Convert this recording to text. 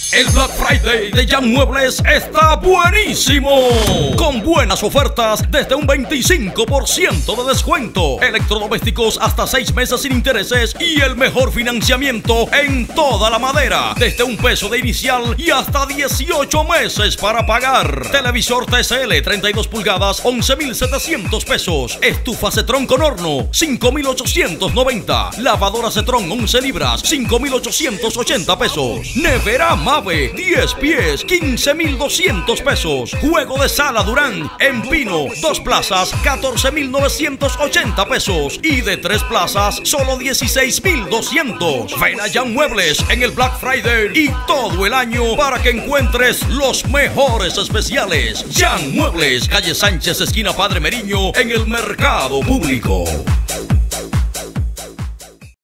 El Black Friday de Jan Muebles está buenísimo. Con buenas ofertas desde un 25% de descuento. Electrodomésticos hasta 6 meses sin intereses y el mejor financiamiento en toda la madera. Desde $1 de inicial y hasta 18 meses para pagar. Televisor TCL 32 pulgadas, 11,700 pesos. Estufa Cetrón con horno, 5,890. Lavadora Cetrón 11 libras, 5,880 pesos. Nevera Mave 10 pies, 15,200 pesos. Juego de sala Durán en Pino, 2 plazas, 14,980 pesos. Y de 3 plazas, solo 16,200. Ven a Jan Muebles en el Black Friday y todo el año para que encuentres los mejores especiales. Jan Muebles, calle Sánchez, esquina Padre Meriño, en el Mercado Público.